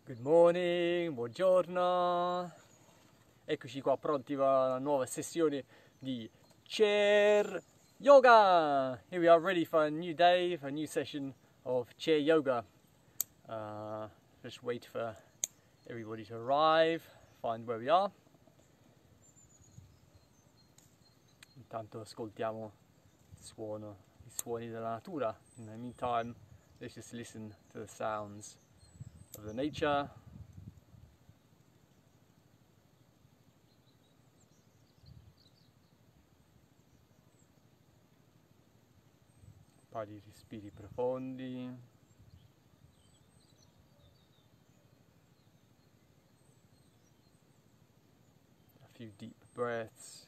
Good morning, buongiorno. Eccoci qua pronti per una nuova sessione di chair yoga. Here we are ready for a new day, for a new session of chair yoga. Just wait for everybody to arrive, find where we are. Intanto ascoltiamo i suoni della natura. In the meantime, let's just listen to the sounds of the nature. Un paio di respiri profondi. A few deep breaths.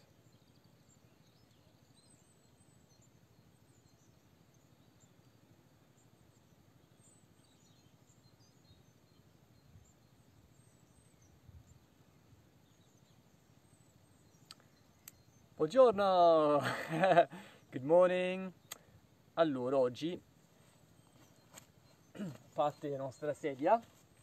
Buongiorno! Good morning! Allora, oggi parte la nostra sedia.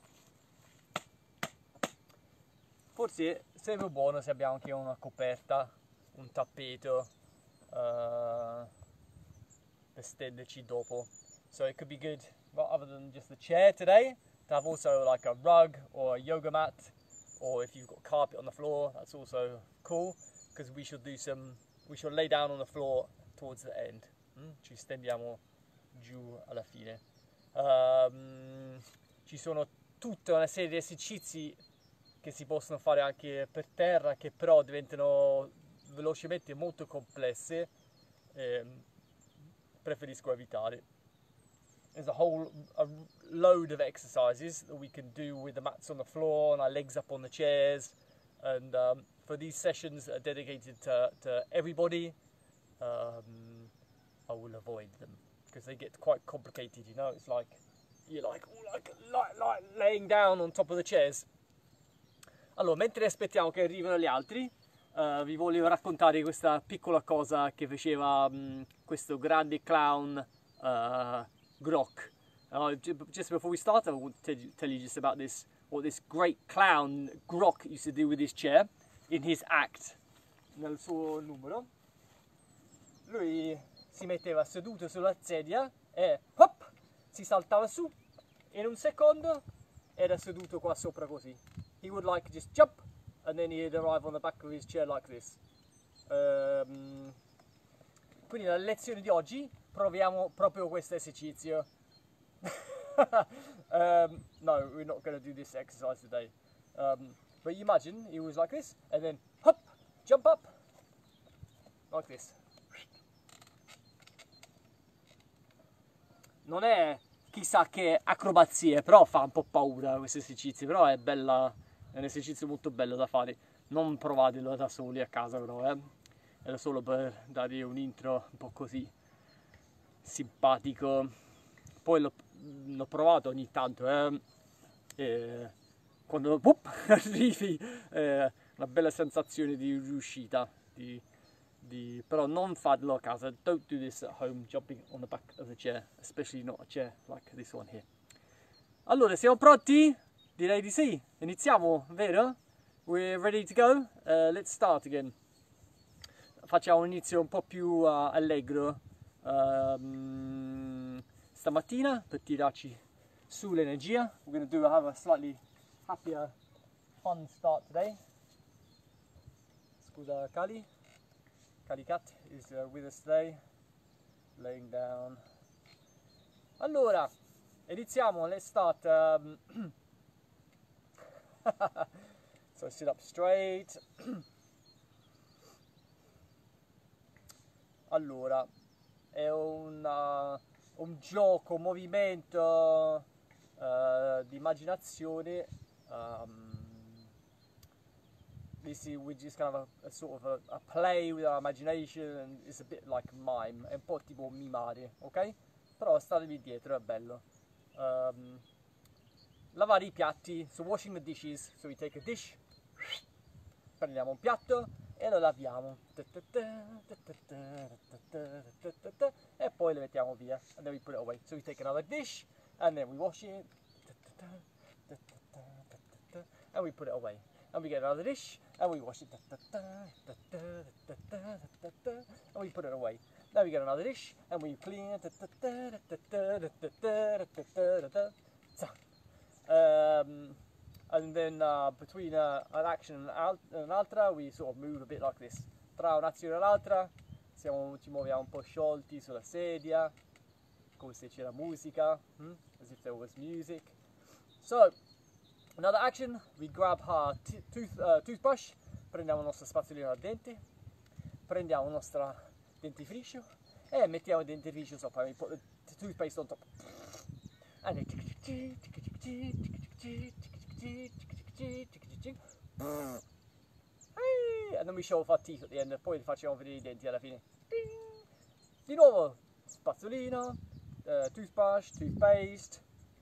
Forse sarebbe buono se abbiamo anche una coperta, un tappeto per stenderci dopo. So it could be good, well, other than just the chair today, to have also like a rug or a yoga mat, or if you've got carpet on the floor, that's also cool. Because we shall lay down on the floor towards the end. Ci stendiamo giù alla fine. Ci sono tutta una serie di esercizi che si possono fare anche per terra, che però diventano velocemente molto complesse. Preferisco evitare. There's a load of exercises that we can do with the mats on the floor and our legs up on the chairs. And for these sessions that are dedicated to everybody, I will avoid them because they get quite complicated. You know, it's like you're like laying down on top of the chairs. Allora, mentre aspettiamo che arrivino gli altri, vi voglio raccontare questa piccola cosa che faceva questo grande clown Grok. Just before we start, I want to tell you just about this. What this great clown Grok used to do with his chair in his act, nel suo numero. Lui si metteva seduto sulla sedia e hop, si saltava su e in un secondo era seduto qua sopra così. He would like just jump and then he'd arrive on the back of his chair like this. Quindi nella lezione di oggi proviamo proprio questo esercizio. No, we're not going to do this exercise today. But you imagine he was like this, and then hop, jump up, like this. Non è chissà che acrobazie, però fa un po' paura questo esercizio, però è un esercizio molto bello da fare. Non provatelo da soli a casa però, Era solo per dare un intro un po' così simpatico. Poi l'ho provato ogni tanto, quando arrivi, una bella sensazione di riuscita, però non farlo a casa. Don't do this at home, jumping on the back of the chair, especially not a chair like this one here. Allora, siamo pronti? Direi di sì. Iniziamo, vero? We're ready to go? Let's start again. Facciamo un inizio un po' più allegro stamattina per tirarci su l'energia. We're going to have a slightly happier, fun start today. Scusa Kali. Kali Cat is with us today, laying down. Allora, iniziamo. Let's start. So sit up straight. Allora, è un gioco, un movimento di immaginazione. We're just kind of a sort of a play with our imagination, and it's a bit like mime, è un po' tipo mimare, ok? Però statevi dietro, è bello. Lavare i piatti, so washing the dishes, so we take a dish, prendiamo un piatto e lo laviamo e poi lo mettiamo via, and then we put it away. So we take another dish and then we wash it and we put it away. And we get another dish, and we wash it, and we put it away. Now we get another dish, and we clean it, and then between an action and un'altra we sort of move a bit like this. Tra un'azione e l'altra ci muoviamo un po' sciolti sulla sedia, come se c'era musica, as if there was music. So, another action, we grab our toothbrush, prendiamo il nostro spazzolino da denti, prendiamo il nostro dentifricio e mettiamo il dentifricio sopra, we put the toothpaste on top. And then we show off our teeth at the end, e poi facciamo vedere i denti alla fine. Di nuovo, spazzolino, toothbrush, toothpaste.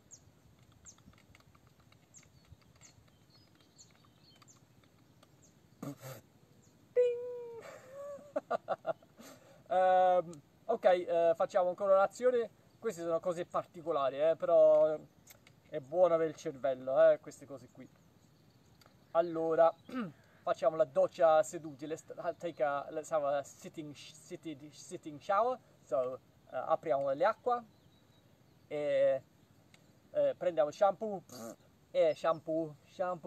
Ok, facciamo ancora un'azione. Queste sono cose particolari, però è buono avere il cervello, queste cose qui. Allora, facciamo la doccia seduti. Let's have a sitting shower. So, apriamo l'acqua e prendiamo il shampoo e shampoo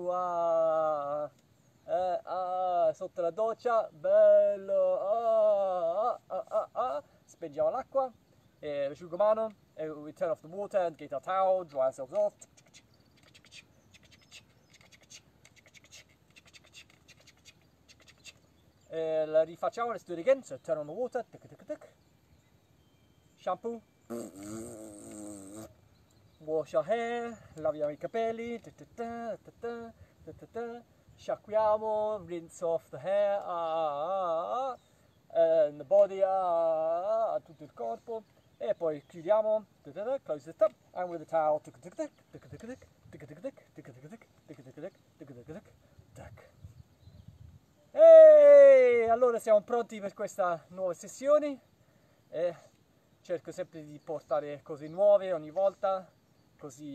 sotto la doccia, bello, spengiamo l'acqua e l'asciugamano e we turn off the water and get our towel, dry ourselves off. La rifacciamo, let's do it again. So turn on the water, shampoo, wash our hair, laviamo i capelli, sciacquiamo, rinse off the hair, and the body, tutto il corpo, e poi chiudiamo, close the top, and with the towel, e allora siamo pronti per questa nuova sessione. Cerco sempre di portare cose nuove ogni volta, così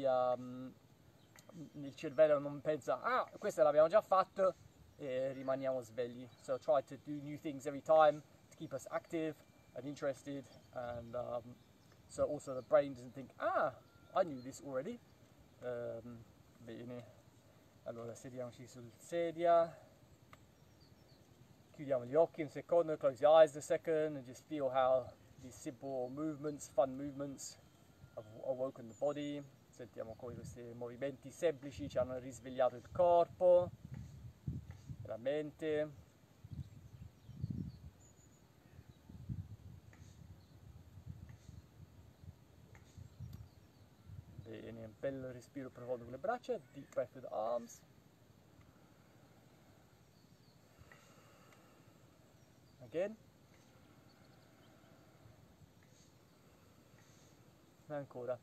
il cervello non pensa, questo l'abbiamo già fatto, e rimaniamo svegli. So try to do new things every time to keep us active and interested, and so also the brain doesn't think, I knew this already. Bene, allora sediamoci sul sedia, chiudiamo gli occhi un secondo, close your eyes a second, and just feel how these simple movements, fun movements, have awoken the body. Sentiamo come questi movimenti semplici ci hanno risvegliato il corpo, la mente. Bene, un bel respiro profondo con le braccia, deep breath with the arms. Again. E ancora.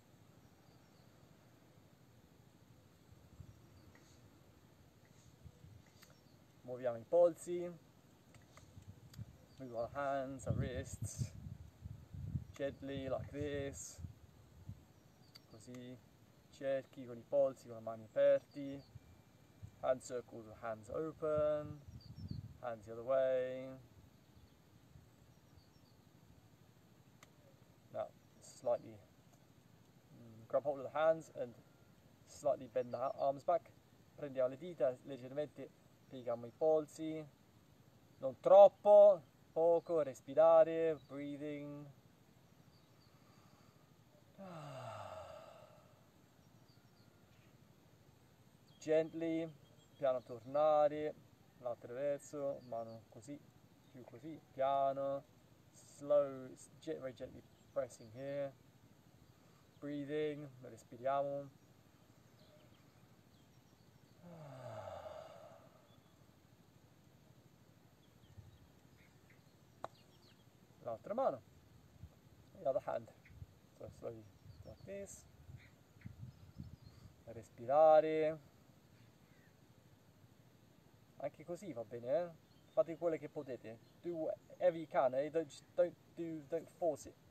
Muoviamo i polsi, move our hands, our wrists, gently like this, così, cerchi con i polsi, con le mani aperti, hand circles with hands open, hands the other way. Now, slightly grab hold of the hands and slightly bend the arms back, prendiamo le dita, leggermente pieghiamo i polsi, non troppo, poco, respirare, breathing. Gently, piano tornare, l'altro verso, mano così, più così, piano, slow, very gently pressing here, breathing, respiriamo. L'altra mano, the other hand, so slowly like this, respirare, anche così va bene, fate quello che potete, do whatever you can, don't force it,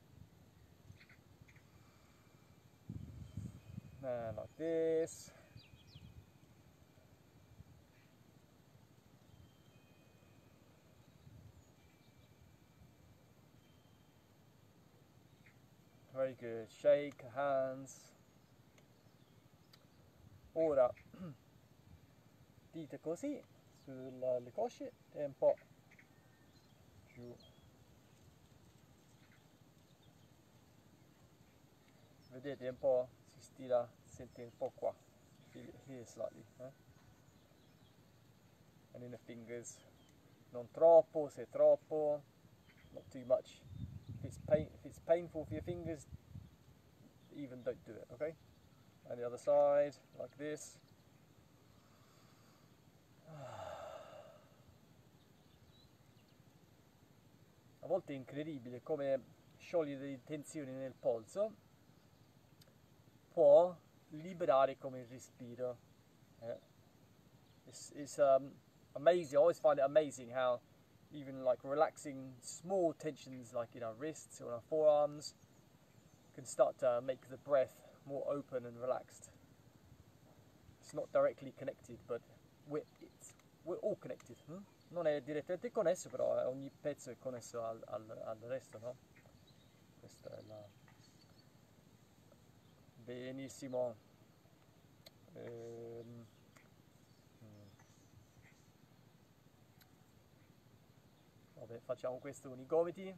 and like this, Very good. Shake hands. Ora dite così sulle cosce e un po' giù. Vedete un po' si stira, sente un po' qua. Feel it here slightly. And in the fingers. Non troppo, se troppo, not too much. If it's painful for your fingers, even don't do it, okay? And the other side, like this. A volte è incredibile come sciogliere le tensioni nel polso può liberare come il respiro. It's amazing. I always find it amazing how even like relaxing small tensions like in our wrists or our forearms can start to make the breath more open and relaxed. It's not directly connected, but we're all connected. Non è direttamente connesso, però ogni pezzo è connesso al resto, no? Questa è la... Benissimo. Vabbè, facciamo questo con i gomiti.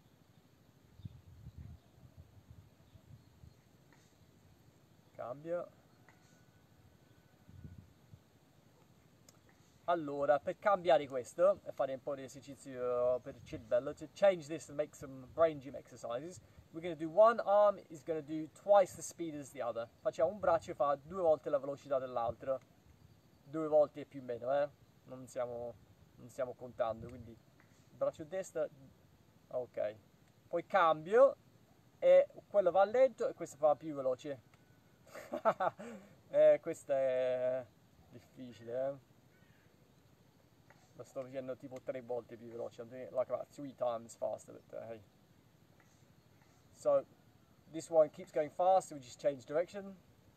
Cambio. Allora, per cambiare questo e fare un po' di esercizio per il cervello, to change this and make some brain gym exercises, we're going to do one arm is going to do twice the speed as the other. Facciamo un braccio e fa 2 volte la velocità dell'altro. 2 volte e più o meno, non stiamo contando, quindi braccio destro, ok. Poi cambio e quello va lento e questo va più veloce. Questo è difficile, Lo sto facendo tipo 3 volte più veloce. I'm doing it like about 3 times faster, but hey. So this one keeps going fast, we just change direction.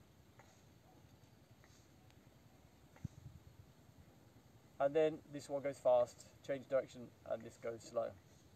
And then this one goes fast, change direction, and this goes slow.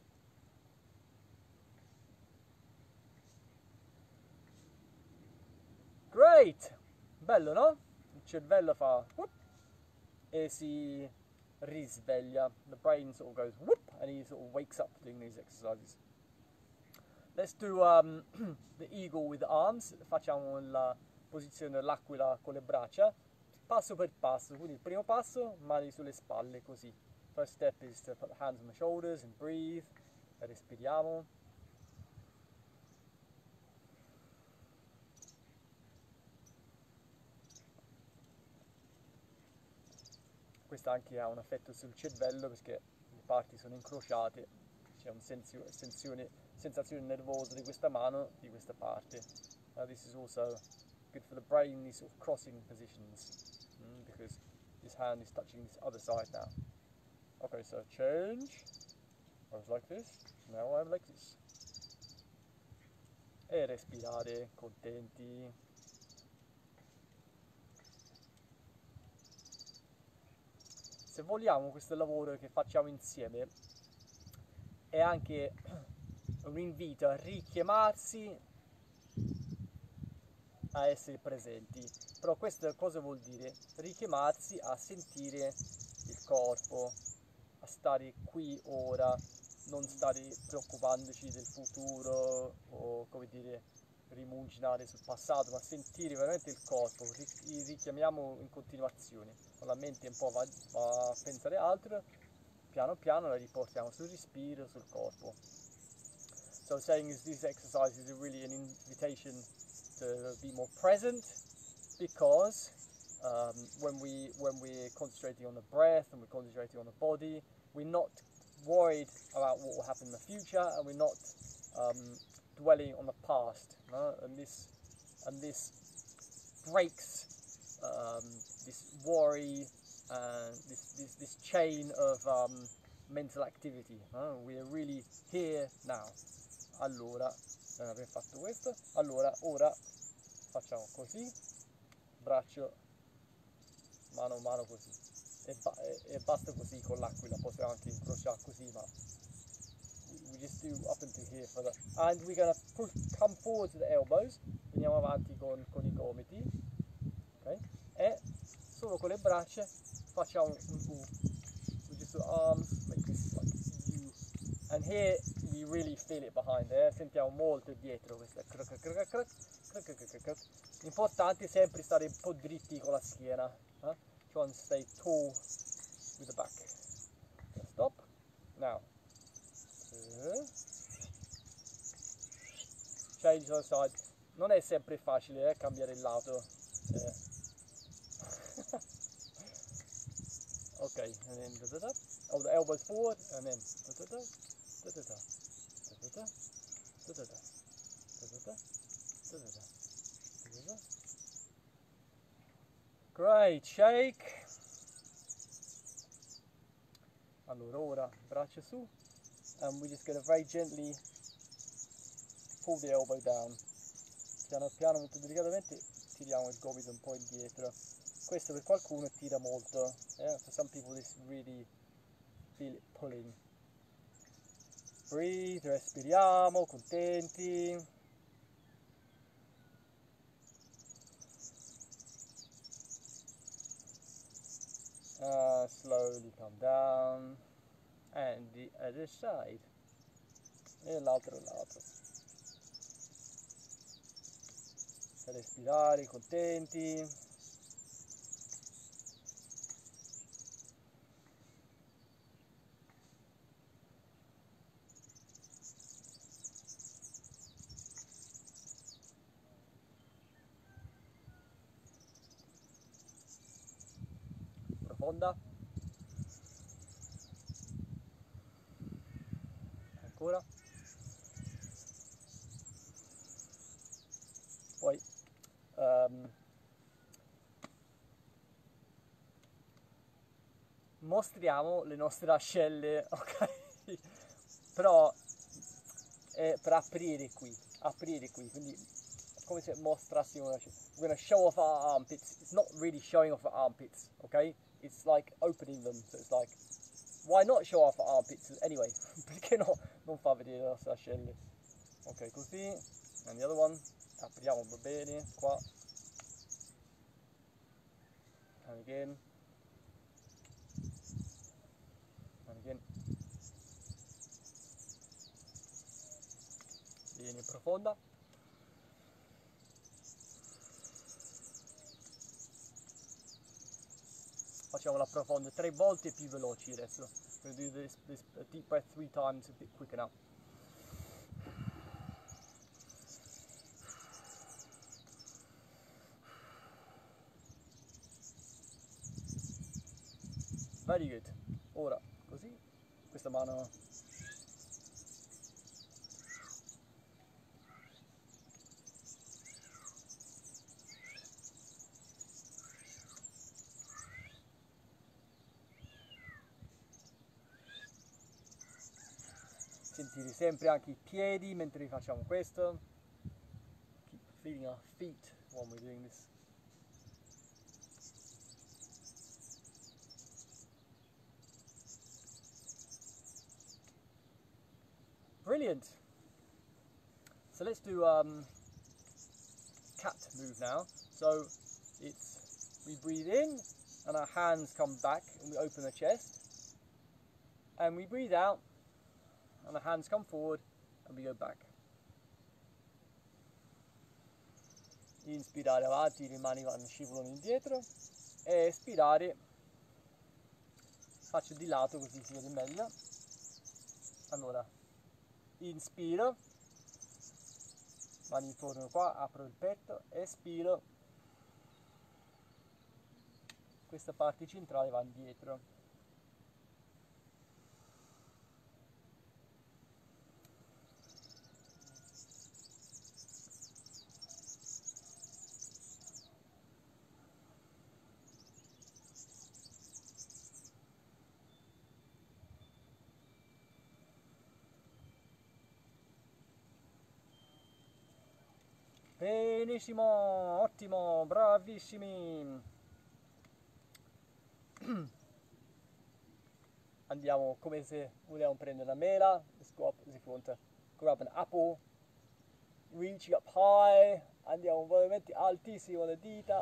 Great! Bello, no? Il cervello fa whoop e si risveglia. The brain sort of goes whoop and he sort of wakes up doing these exercises. Let's do the eagle with the arms. Facciamo la posizione dell'aquila con le braccia, passo per passo. Quindi il primo passo, mani sulle spalle, così. First step is to put the hands on the shoulders and breathe. Respiriamo. Questo anche ha un effetto sul cervello perché le parti sono incrociate, c'è una sensazione nervosa di questa mano, di questa parte. This is also good for the brain, these sort of crossing positions, because this hand is touching this other side now. Okay, so change. I was like this, now I'm like this. E respirare, contenti. Se vogliamo, questo lavoro che facciamo insieme è anche un invito a richiamarsi a essere presenti. Però questo cosa vuol dire? Richiamarsi a sentire il corpo, a stare qui ora, non stare preoccupandoci del futuro o, come dire, rimuginare sul passato, ma sentire veramente il corpo. Richiamiamo in continuazione. La mente un po' va a pensare altro, piano piano la riportiamo sul respiro, sul corpo. So saying is this exercise is really an invitation to be more present, because when we're concentrating on the breath and we're concentrating on the body, we're not worried about what will happen in the future, and we're not dwelling on the past. No? And this breaks this worry and this chain of mental activity. We are really here now. Allora, abbiamo fatto questo. Allora, ora facciamo così, braccio, mano così. E basta così con l'aquila, possiamo anche incrociare così, ma we we just do up into here for the, and we're going to come forward to the elbows, veniamo avanti con i gomiti, ok? E solo con le braccia facciamo un U. We just do arms like this, like U. And here we really feel it behind there, sentiamo molto dietro questa crac, crac, crac, crac, crac, crac, crac. Importante è sempre stare un po' dritti con la schiena, try and stay tall with the back. Stop. Now change the side. Non è sempre facile cambiare il lato. Ok, and then oh, the elbows forward, and then great, shake. Allora, ora braccia su, and we're just going to very gently pull the elbow down. Piano piano, molto delicatamente, tiriamo il gomito un po' indietro. Questo per qualcuno tira molto. For some people this really feel it pulling. Breathe, respiriamo, contenti. Slowly come down. And the other side. E l'altro lato. Respirare, contenti. Profonda. Ancora. Poi mostriamo le nostre ascelle, ok? Però per aprire qui, quindi come se mostrassimo una ascella. We're going to show off our armpits. It's not really showing off our armpits, okay? It's like opening them, so it's like, why not show off our armpits anyway? Perché no, non fa vedere le nostre ascelle. Ok, così, and the other one, apriamo bene, qua, and again, and again. Bene, profonda. Facciamola profonda 3 volte più veloci adesso. We'll do this deep breath 3 times a bit quicker now. Very good. Ora, così, questa mano. Sentire sempre anche i piedi mentre facciamo questo. Keep feeling our feet while we're doing this. Brilliant. So let's do cat move now. So it's, we breathe in and our hands come back and we open the chest. And we breathe out and the hands come forward and we go back. Inspirare avanti, le mani scivolano indietro. E espirare, faccio di lato così si vede meglio. Allora, inspiro, mani tornano qua, apro il petto, espiro, questa parte centrale va indietro. Benissimo, ottimo, bravissimi. andiamo come se vogliamo prendere una mela. Let's go up as if we want to grab an apple. Reaching up high, andiamo veramente altissimo le dita.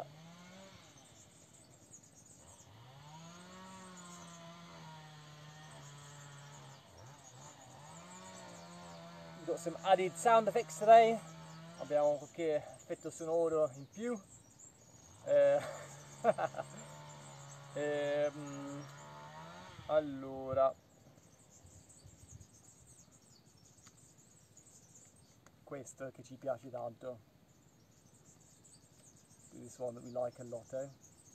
We've got some added sound effects today. Abbiamo qualche effetto sonoro in più. Allora, questo che ci piace tanto. This one that we like a lot, eh?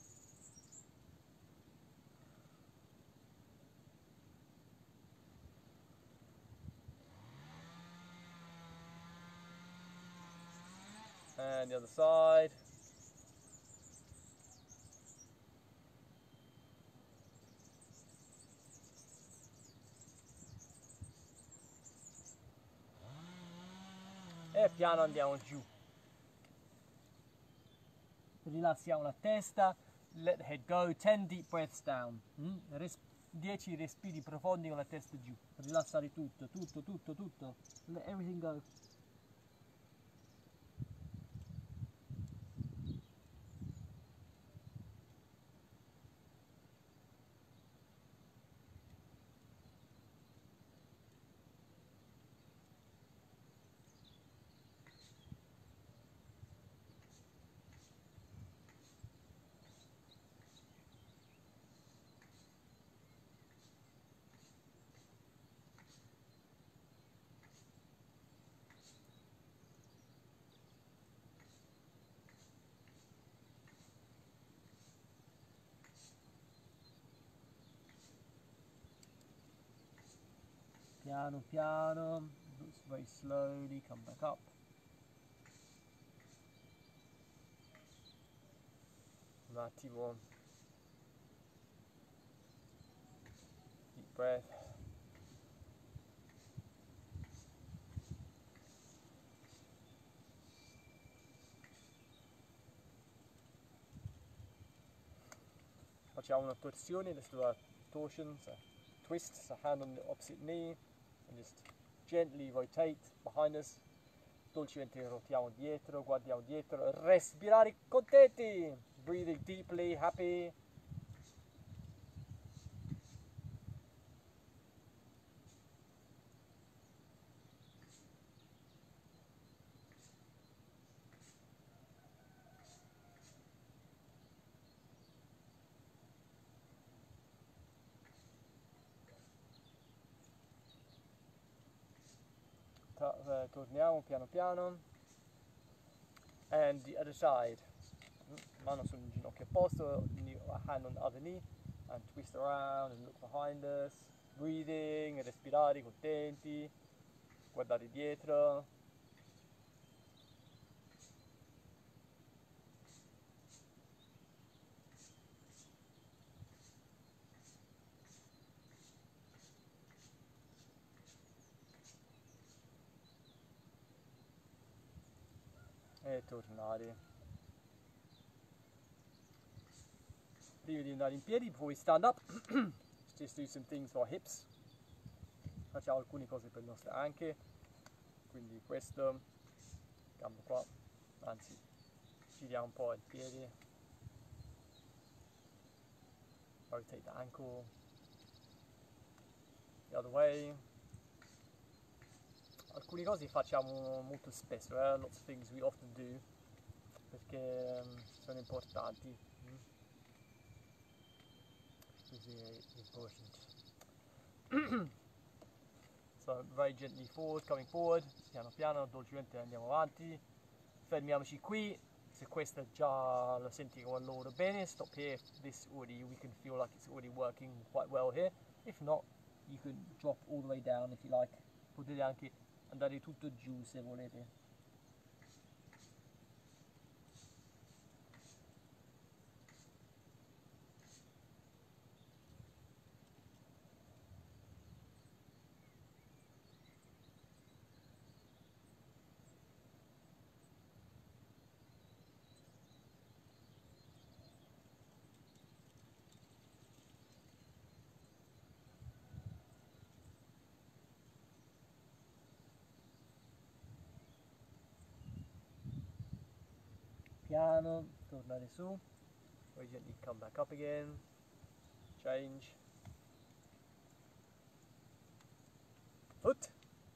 And the other side. E piano andiamo giù. Rilassiamo la testa, let the head go, 10 deep breaths down. 10 respiri profondi con la testa giù. Rilassare tutto, tutto, tutto, tutto. Let everything go. Piano piano, very slowly, come back up. Un attimo. Deep breath. Facciamo una torsione, let's do a torsion, so twist, so hand on the opposite knee, and just gently rotate behind us. Dolcemente rotiamo dietro, guardiamo dietro, respirare contenti, breathing deeply, happy. Torniamo piano piano. And the other side. Mano sul ginocchio opposto, hand on the other knee, and twist around and look behind us. Breathing, respirare contenti, guardare dietro. E tornare. Prima di andare in piedi, before we stand up, let's just do some things for our hips. Facciamo alcune cose per le nostre anche, quindi questo, gambo qua, anzi giriamo un po' il piede, rotate the ankle, the other way. Alcune cose facciamo molto spesso, lots of things we often do, perché sono importanti. Così è important. So very gently forward, coming forward, piano piano, dolcemente andiamo avanti. Fermiamoci qui. Se questa già la senti come lavoro bene, stop here. This already, we can feel like it's already working quite well here. If not, you can drop all the way down if you like. Potete anche andare tutto giù se volete. piano, tornare su, very gently come back up again, change, foot,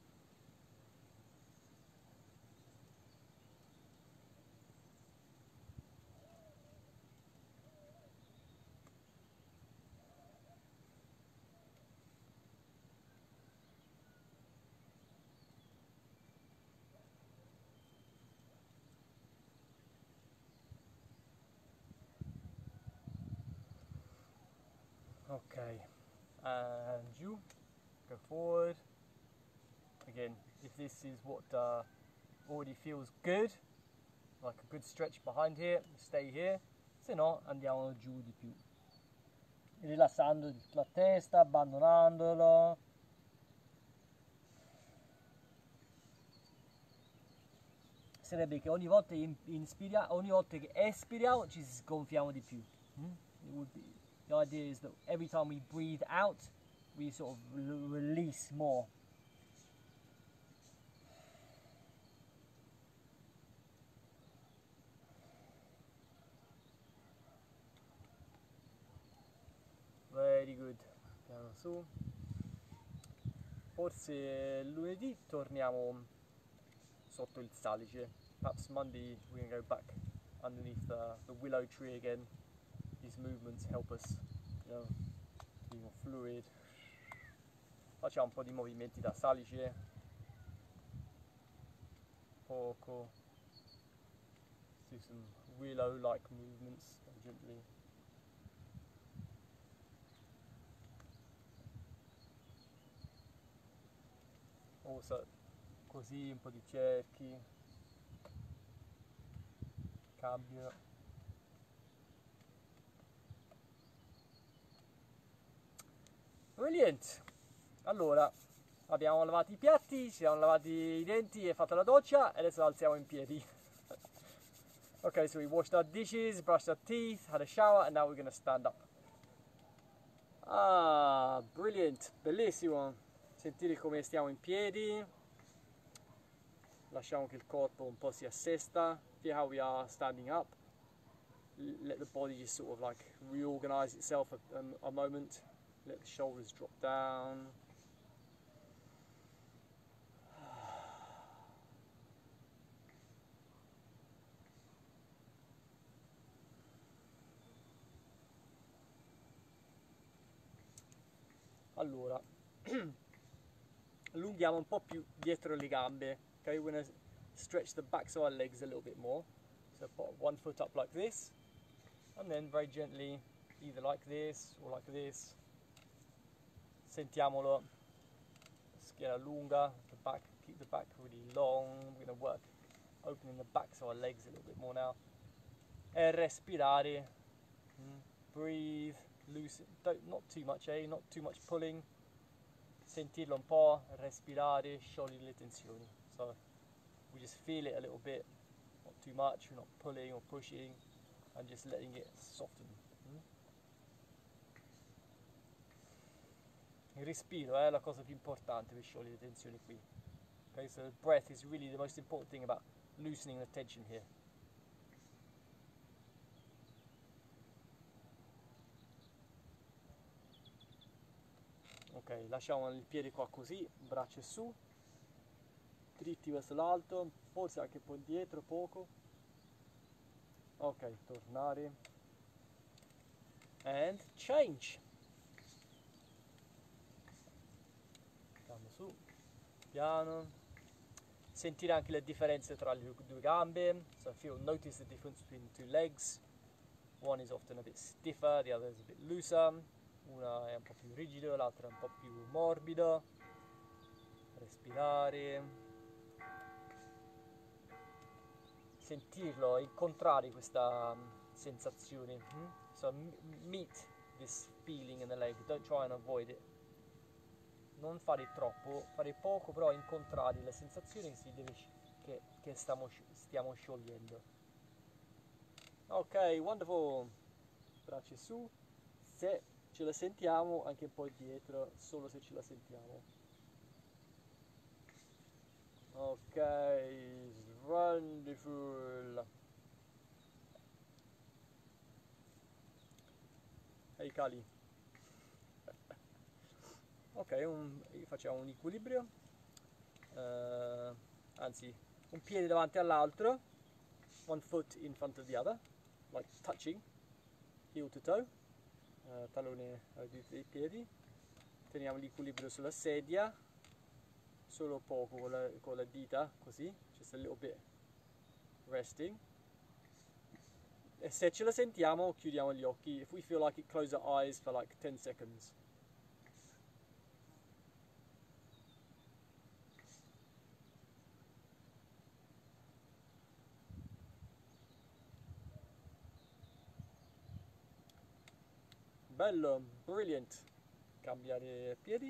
okay, and you, go forward, again, if this is what already feels good, like a good stretch behind here, stay here, se no andiamo giù di più, rilassando la testa, abbandonandolo. Sarebbe che ogni volta ogni volta che espiriamo ci sgonfiamo di più. The idea is that every time we breathe out, we sort of release more. Very good. Piano su. Forse lunedì torniamo sotto il salice. Perhaps Monday we're going to go back underneath the willow tree again. These movements help us, you know, be more fluid. Facciamo un po' di movimenti da salice. Poco. Do some willow-like movements gently. Also, così un po' di cerchi. Cambio. Brilliant! Allora, abbiamo lavato i piatti, ci siamo lavati i denti e fatto la doccia e adesso alziamo in piedi. Okay, so we washed our dishes, brushed our teeth, had a shower and now we're going to stand up. Ah, brilliant, bellissimo. Sentire come stiamo in piedi. Lasciamo che il corpo un po' si assesta. Feel how we are standing up. Let the body just sort of like reorganize itself a moment. Let the shoulders drop down. Allora, allunghiamo un po' più dietro le gambe. Okay, we're going to stretch the backs of our legs a little bit more. So put one foot up like this, and then very gently, either like this or like this. Sentiamolo. Schiena lunga, the back, keep the back really long. We're going to work opening the backs of our legs a little bit more now. E respirare. Breathe, loosen, not too much, not too much pulling. Sentirlo un po', respirare, sciogli le tensioni. So we just feel it a little bit, not too much, we're not pulling or pushing, and just letting it soften. Il respiro è la cosa più importante per sciogliere le tensioni qui. Okay, so the breath is really the most important thing about loosening the tension here. Ok, lasciamo il piede qua così, braccia su, dritti verso l'alto, forse anche un po' indietro, poco. Ok, tornare. And change. Andiamo su, piano. Sentire anche le differenze tra le due gambe. So notice the difference between the two legs. One is often a bit stiffer, the other is a bit looser. Una è un po' più rigido, l'altra è un po' più morbido. Respirare. Sentirlo, incontrare questa sensazione. So meet this feeling in the leg, don't try and avoid it. Non fare troppo, fare poco, però incontrare la sensazione che stiamo sciogliendo. Ok, wonderful. Braccia su. Se ce la sentiamo anche un po' dietro, solo se ce la sentiamo. Ok, wonderful. ai cali. Ok, facciamo un equilibrio, anzi un piede davanti all'altro, one foot in front of the other, like touching, heel to toe, tallone dei piedi, teniamo l'equilibrio sulla sedia, solo poco con la dita, così, just a little bit resting. E se ce la sentiamo chiudiamo gli occhi. If we feel like it, close our eyes for like 10 seconds. Bello, brilliant. Cambiare piedi.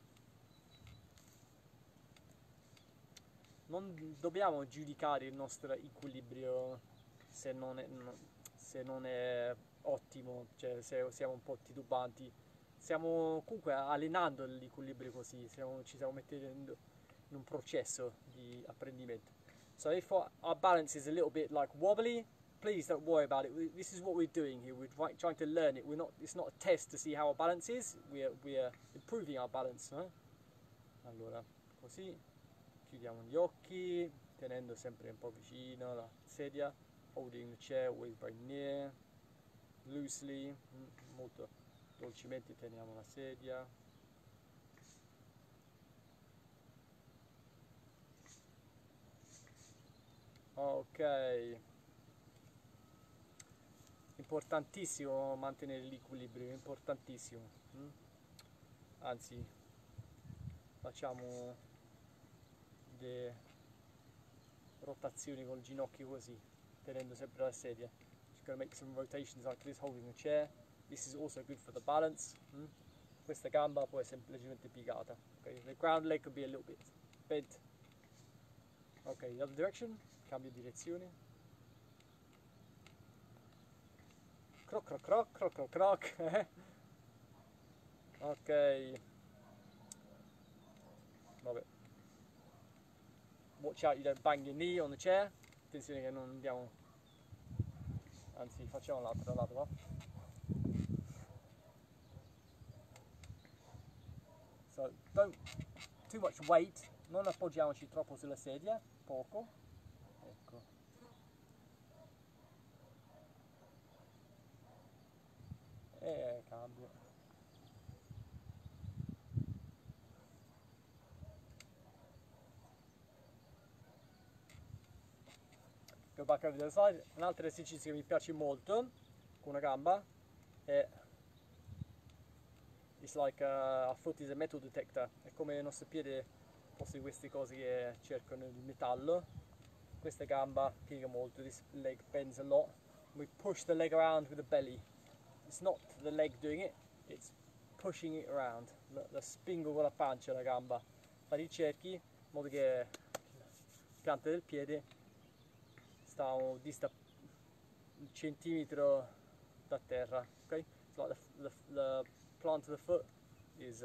Non dobbiamo giudicare il nostro equilibrio se non è ottimo, cioè se siamo un po' titubanti. Stiamo comunque allenando l'equilibrio così, ci stiamo mettendo in un processo di apprendimento. So if our balance is a little bit like wobbly, please don't worry about it. This is what we're doing here. We're trying to learn it. It's not a test to see how our balance is. We're improving our balance. Allora, così chiudiamo gli occhi, tenendo sempre un po' vicino la sedia, holding the chair always very near, loosely, molto dolcemente teniamo la sedia. Ok, importantissimo mantenere l'equilibrio, importantissimo. Anzi, facciamo le rotazioni col ginocchio così, tenendo sempre la sedia. Just gonna make some rotations like this, holding the chair. This is also good for the balance. Questa gamba può essere semplicemente piegata. Okay? The ground leg could be a little bit bent. Ok, the other direction, cambio direzione. Croc, croc, croc, croc, croc, croc. Ok. Vabbè. Watch out you don't bang your knee on the chair. Attenzione che non andiamo. Anzi, facciamo l'altro lato, va? So, don't too much weight. Non appoggiamoci troppo sulla sedia. Poco. Ecco. E cambio. Go back over the other side. Un altro esercizio che mi piace molto con una gamba è it's like our foot is a metal detector. È come il nostro piede fosse queste cose che cercano il metallo. Questa gamba piega molto. This leg bends a lot. We push the leg around with the belly. It's not the leg doing it, it's pushing it around. La spingo con la pancia la gamba. Fare i cerchi in modo che la pianta del piede sta dista un centimetro da terra. Okay? So like the plant of the foot is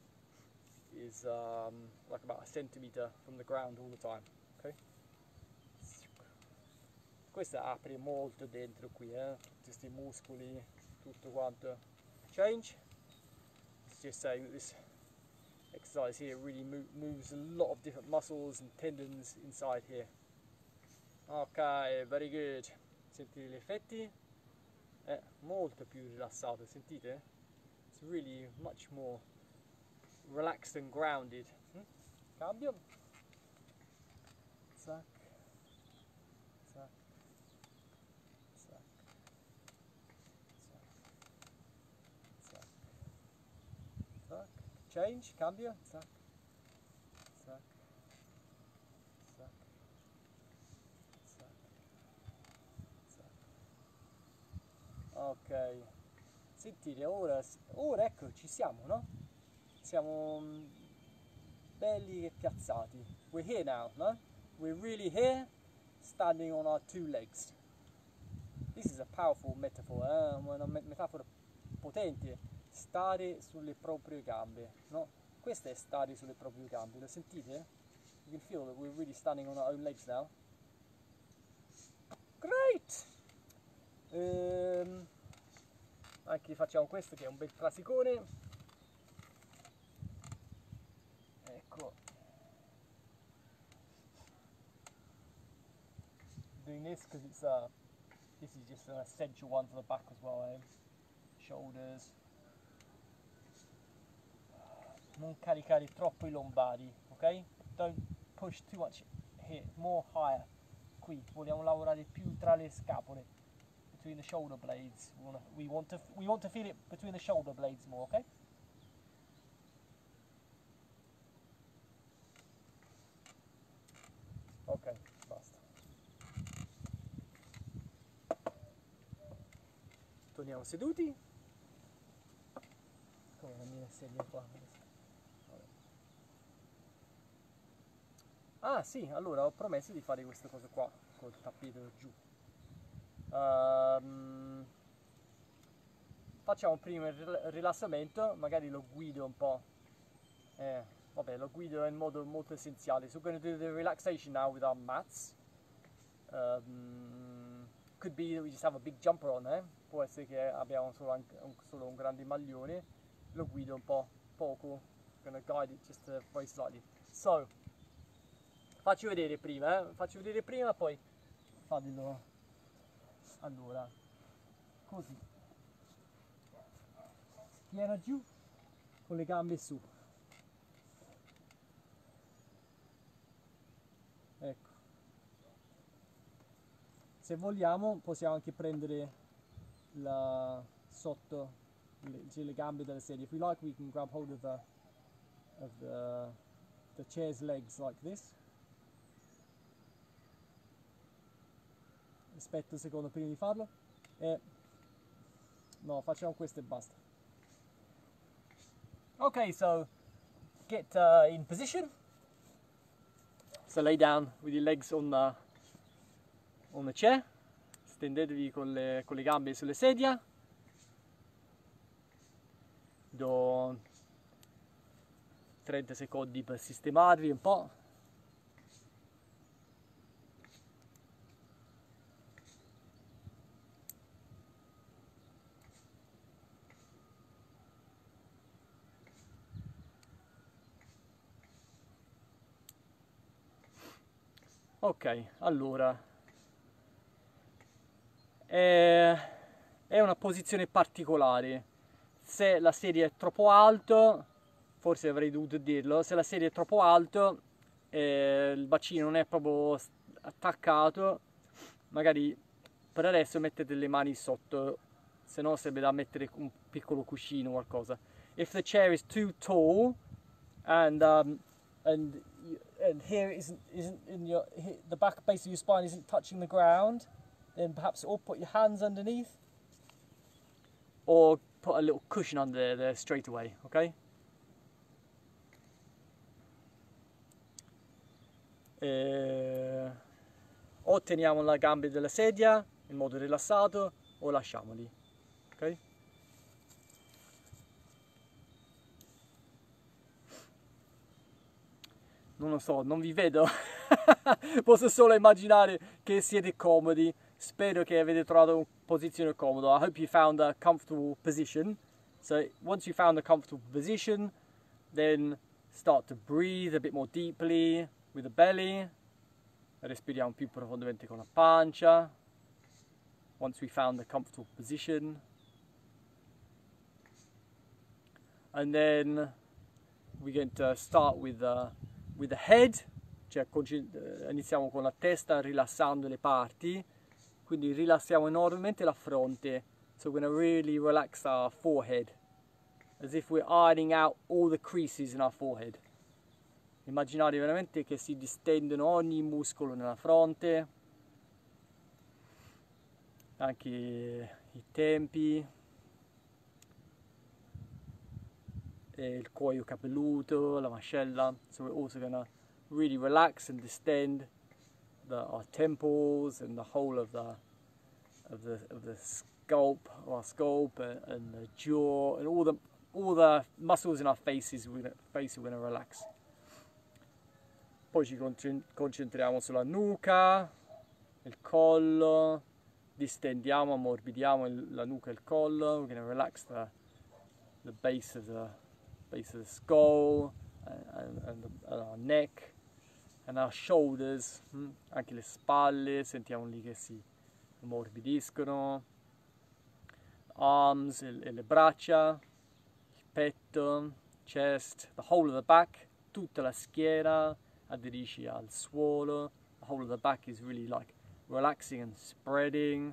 like about a centimeter from the ground all the time. Okay? Questa apre molto dentro qui, tutti questi muscoli, tutto quanto. Change. It's just saying that this exercise here really moves a lot of different muscles and tendons inside here. Ok, very good. Sentite gli effetti? È molto più rilassato, sentite? It's really much more relaxed and grounded. Cambio. Zac. Zac. Zac. Zac. Zac. Zac. Change, cambio. Zac. Zac. Zac. Zac. Zac. Ok. Sentite, ora ecco, ci siamo, no? Siamo belli e piazzati. We're here now, no? We're really here, standing on our two legs. This is a powerful metaphor, una metafora potente. Stare sulle proprie gambe, no? Questo è stare sulle proprie gambe, lo sentite? You can feel that we're really standing on our own legs now. Great! I anche facciamo questo che è un bel classicone. Ecco. Doing this because it's this is just an essential one for the back as well, eh? Shoulders. Non caricare troppo i lombari, ok? Don't push too much here, more higher. Qui vogliamo lavorare più tra le scapole, between the shoulder blades. We want to feel it between the shoulder blades more, ok? Ok, basta. Torniamo seduti. Come la mia sedia qua. Ah sì, allora ho promesso di fare questa cosa qua col tappeto giù. Facciamo prima il rilassamento, magari lo guido un po'. Vabbè, lo guido in modo molto essenziale. So we're going to do the relaxation now with our mats. Could be that we just have a big jumper on, eh? Può essere che abbiamo solo un grande maglione. Lo guido un po', poco. Gonna guide it just very slightly. So, faccio vedere prima, poi fatelo. Allora, così. Schiena giù, con le gambe su. Ecco. Se vogliamo possiamo anche prendere sotto le gambe della sedia. If we like, we can grab hold of the chair's legs like this. Aspetta un secondo prima di farlo. No, facciamo questo e basta. Ok, so get in position. So lay down with your legs on the chair. Stendetevi con le gambe sulle sedia. Do 30 secondi per sistemarvi un po'. Ok, allora è una posizione particolare. Se la sedia è troppo alto, forse avrei dovuto dirlo, se la sedia è troppo alto il bacino non è proprio attaccato, magari per adesso mettete le mani sotto, se no serve da mettere un piccolo cuscino o qualcosa. If the chair is too tall and here isn't in the back base of your spine isn't touching the ground, then perhaps or put your hands underneath or put a little cushion under there straight away, okay? O teniamo le gambe della sedia in modo rilassato o lasciamoli, ok? Non lo so, non vi vedo. Posso solo immaginare che siete comodi. Spero che avete trovato una posizione comoda. I hope you found a comfortable position. So once you found a comfortable position, then start to breathe a bit more deeply with the belly. Respiriamo più profondamente con la pancia. Once we found a comfortable position. And then we're going to start with the head, cioè iniziamo con la testa rilassando le parti, quindi rilassiamo enormemente la fronte, so we're going to really relax our forehead, as if we're ironing out all the creases in our forehead. Immaginate veramente che si distendono ogni muscolo nella fronte, anche i tempi, e il cuoio capelluto, la mascella. So we're also going to really relax and distend our temples and the whole of the scalp, our scalp and the jaw and all the muscles in our faces. We're going to relax. Poi ci concentriamo sulla nuca, il collo, distendiamo, ammorbidiamo la nuca e il collo. We're going to relax the base of the skull and our neck and our shoulders, anche le spalle, sentiamo lì che si ammorbidiscono, arms e le braccia, il petto, chest, the whole of the back, tutta la schiena, aderisci al suolo. The whole of the back is really like relaxing and spreading.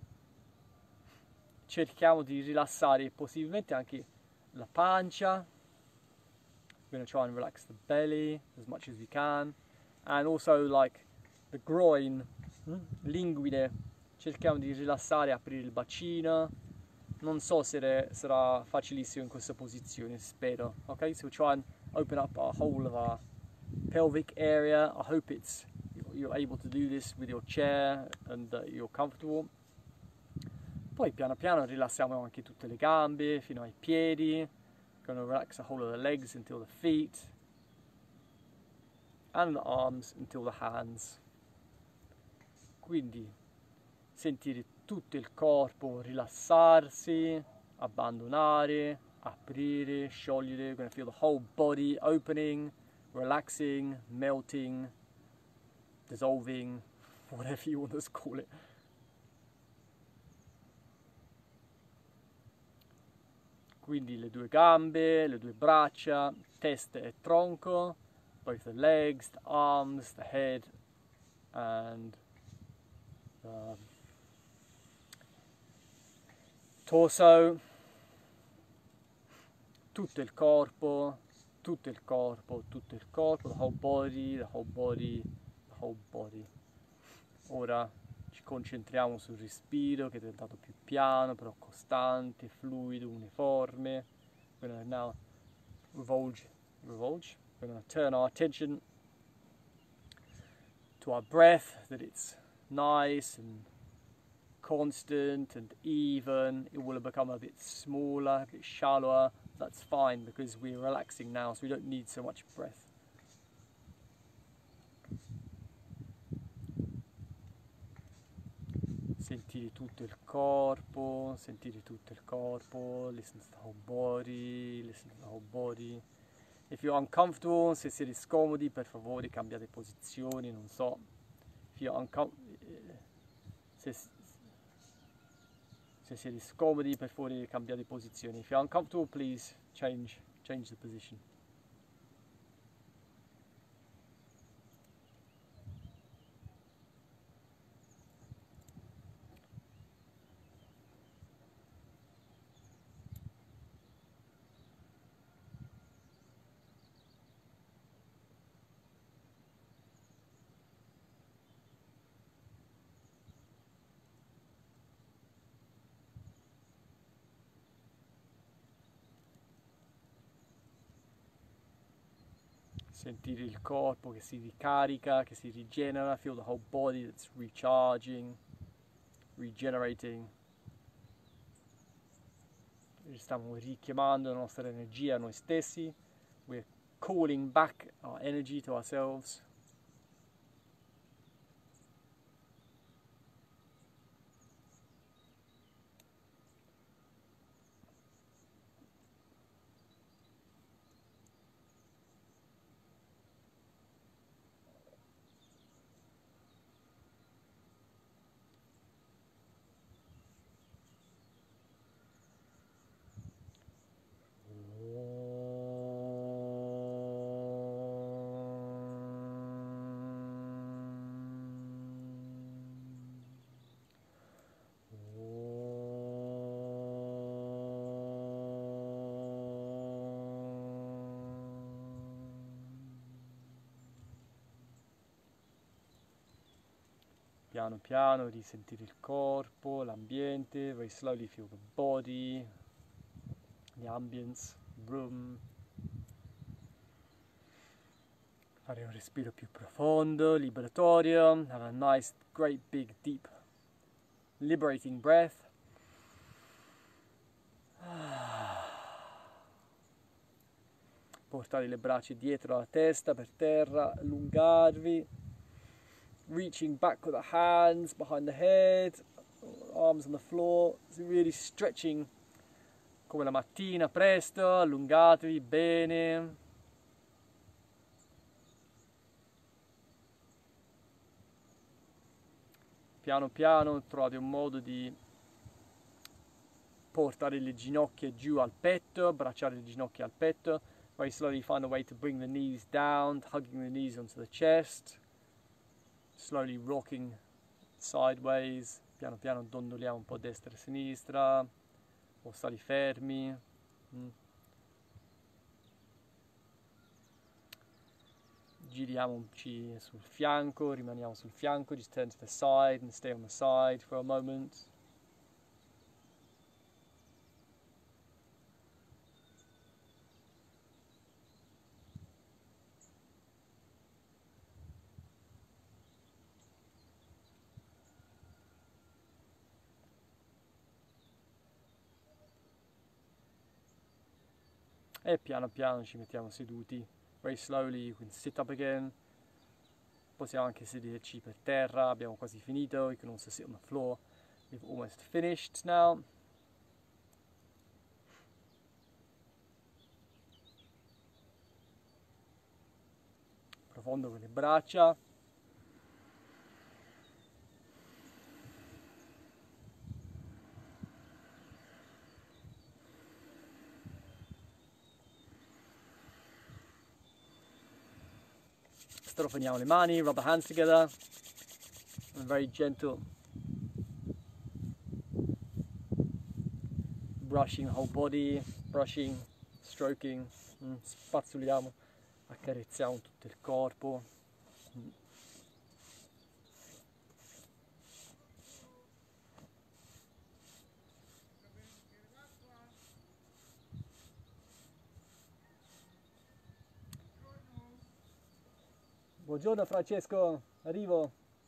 Cerchiamo di rilassare possibilmente anche la pancia. We're going to try and relax the belly as much as we can, and also like the groin, l'inguine. Cerchiamo di rilassare, aprire il bacino. Non so se sarà facilissimo in questa posizione, spero. Okay, so try and open up our whole of our pelvic area. I hope you're able to do this with your chair and you're comfortable. Poi piano piano rilassiamo anche tutte le gambe fino ai piedi. Going to relax the whole of the legs until the feet, and the arms until the hands. Quindi sentire tutto il corpo rilassarsi, abbandonare, aprire, sciogliere. We're going to feel the whole body opening, relaxing, melting, dissolving, whatever you want to call it. Quindi le due gambe, le due braccia, testa e tronco, both the legs, the arms, the head and the torso, tutto il corpo, tutto il corpo, tutto il corpo, the whole body, the whole body, the whole body. Ora ci concentriamo sul respiro, che è diventato più piano, però costante, fluido, uniforme. We're going to now revolve. We're going to turn our attention to our breath, that it's nice and constant and even. It will become a bit smaller, a bit shallower. That's fine because we're relaxing now, so we don't need so much breath. Sentire tutto il corpo, listen to the whole body, listen to the whole body. If you're uncomfortable, se siete scomodi, per favore cambiate posizioni, non so. If you're se siete scomodi, per favore cambiate posizioni. If you're uncomfortable, please change the position. Sentire il corpo che si ricarica, che si rigenera. Feel the whole body that's recharging, regenerating. Stiamo richiamando la nostra energia a noi stessi. We're calling back our energy to ourselves. Piano piano risentire il corpo, l'ambiente. Very slowly feel the body, the ambience, room. Fare un respiro più profondo, liberatorio. Have a nice, great, big, deep, liberating breath. Portare le braccia dietro la testa, per terra, allungarvi. Reaching back with the hands behind the head, arms on the floor, really stretching come la mattina presto, allungatevi bene. Piano piano trovate un modo di portare le ginocchia giù al petto, abbracciare le ginocchia al petto. Very slowly find a way to bring the knees down, hugging the knees onto the chest. Slowly rocking sideways. Piano piano dondoliamo un po' a destra e a sinistra. O stare fermi. Giriamoci sul fianco, rimaniamo sul fianco, just turn to the side and stay on the side for a moment. E piano piano ci mettiamo seduti. Very slowly you can sit up again. Possiamo anche sederci per terra, abbiamo quasi finito. You can also sit on the floor. We've almost finished now. Profondo con le braccia. Strofaniamo le mani, rub the hands together. And very gentle. Brushing the whole body, brushing, stroking, spazzoliamo, accarezziamo tutto il corpo. Buongiorno Francesco, arrivo.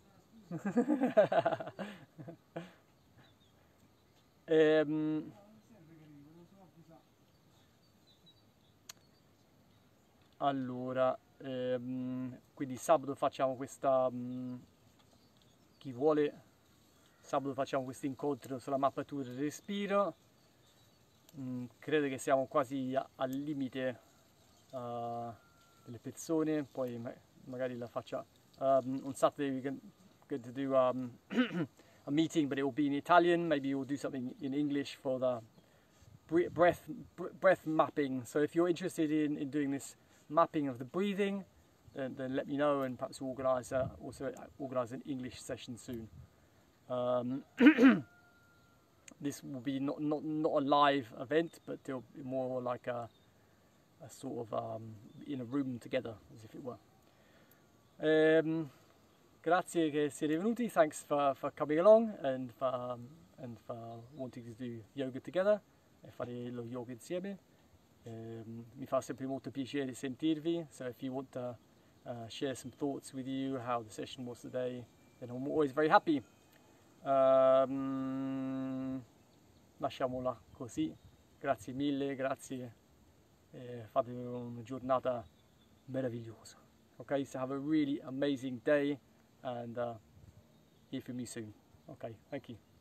Allora, quindi sabato facciamo questa, chi vuole, sabato facciamo questo incontro sulla mappatura del respiro. Credo che siamo quasi al limite delle persone, poi magari la faccia. On Saturday we're going to do a meeting, but it will be in Italian. Maybe we'll do something in English for the breath mapping. So if you're interested in doing this mapping of the breathing, then let me know, and perhaps we'll organise an English session soon. This will be not a live event, but it'll be more like a sort of in a room together, as if it were. Grazie che siete venuti. Thanks for coming along and for wanting to do yoga together e fare lo yoga insieme. Mi fa sempre molto piacere sentirvi. So if you want to share some thoughts with you, how the session was today, then I'm always very happy. Lasciamola così. Grazie mille, grazie. Fate una giornata meravigliosa. Okay, so have a really amazing day and hear from you soon. Okay, thank you.